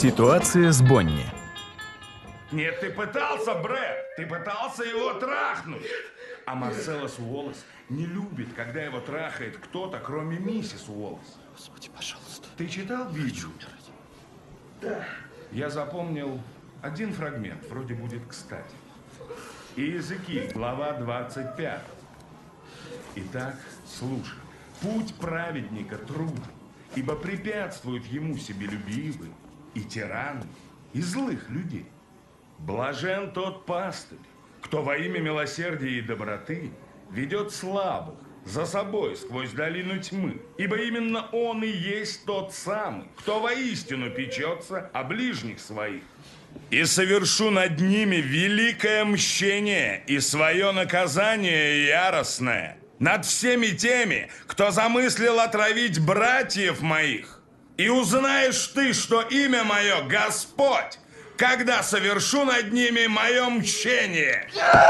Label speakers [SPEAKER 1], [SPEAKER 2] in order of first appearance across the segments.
[SPEAKER 1] Ситуация с Бонни.
[SPEAKER 2] Нет, ты пытался, Брэд, ты пытался его трахнуть. А Марселос Уоллес не любит, когда его трахает кто-то, кроме миссис Уоллес.
[SPEAKER 3] Господи, пожалуйста.
[SPEAKER 2] Ты читал Библию? Да. Я запомнил один фрагмент, вроде будет кстати. Иезекииль, глава 25. Итак, слушай. Путь праведника труден, ибо препятствуют ему себелюбивые, и тираны, и злых людей. Блажен тот пастырь, кто во имя милосердия и доброты ведет слабых за собой сквозь долину тьмы, ибо именно он и есть тот самый, кто воистину печется о ближних своих. И совершу над ними великое мщение и свое наказание яростное над всеми теми, кто замыслил отравить братьев моих. И узнаешь ты, что имя мое Господь, когда совершу над ними мое мщение.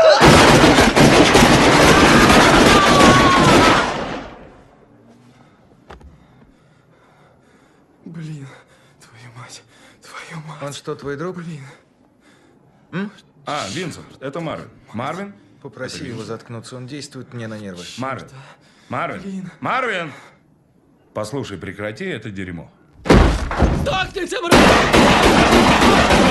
[SPEAKER 3] Блин, твою мать, твою мать.
[SPEAKER 4] Он что, твой друг?
[SPEAKER 3] Блин.
[SPEAKER 2] А, Винсент, это Марвин. Марвин?
[SPEAKER 4] Попроси его заткнуться, он действует мне на нервы.
[SPEAKER 2] Марвин. Марвин.
[SPEAKER 3] Блин.
[SPEAKER 2] Марвин! Послушай, прекрати это дерьмо.
[SPEAKER 3] Сдохните, брат!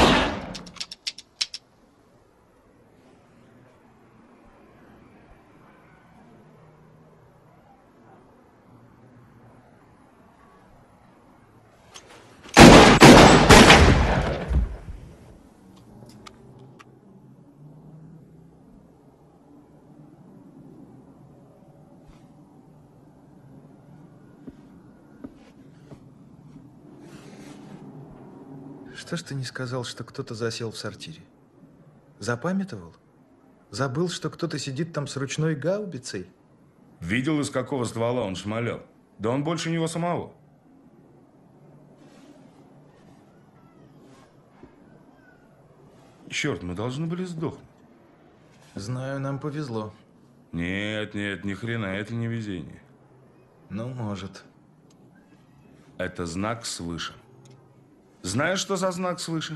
[SPEAKER 4] Что ж ты не сказал, что кто-то засел в сортире? Запамятовал? Забыл, что кто-то сидит там с ручной гаубицей?
[SPEAKER 2] Видел, из какого ствола он шмалял? Да он больше него самого. Черт, мы должны были сдохнуть.
[SPEAKER 4] Знаю, нам повезло.
[SPEAKER 2] Нет, нет, ни хрена, это не везение.
[SPEAKER 4] Ну, может.
[SPEAKER 2] Это знак свыше. Знаешь, что за знак свыше?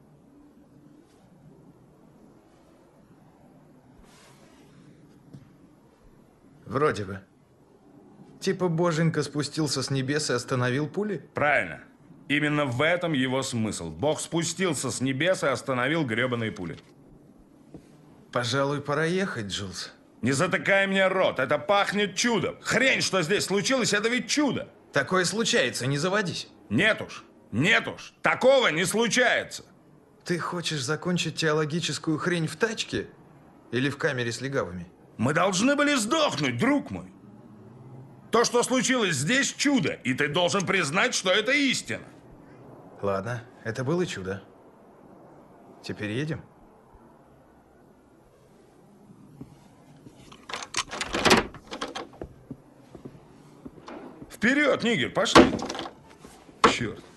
[SPEAKER 4] Вроде бы. Типа боженька спустился с небес и остановил пули?
[SPEAKER 2] Правильно. Именно в этом его смысл. Бог спустился с небес и остановил гребаные пули.
[SPEAKER 4] Пожалуй, пора ехать, Джулс.
[SPEAKER 2] Не затыкай мне рот, это пахнет чудом. Хрень, что здесь случилось, это ведь чудо.
[SPEAKER 4] Такое случается, не заводись.
[SPEAKER 2] Нет уж, такого не случается.
[SPEAKER 4] Ты хочешь закончить теологическую хрень в тачке? Или в камере с легавыми?
[SPEAKER 2] Мы должны были сдохнуть, друг мой. То, что случилось здесь, чудо, и ты должен признать, что это истина.
[SPEAKER 4] Ладно, это было чудо. Теперь едем?
[SPEAKER 2] Вперед, нигер, пошли. Черт.